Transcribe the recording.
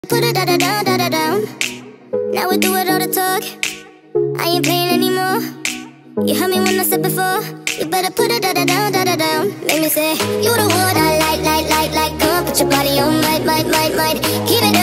Put it da-da-down. Now we do it all the talk. I ain't playing anymore. You heard me when I said before. You better put it da-da-down. Make me say, you the one I like. Come on, put your body on, might. Keep it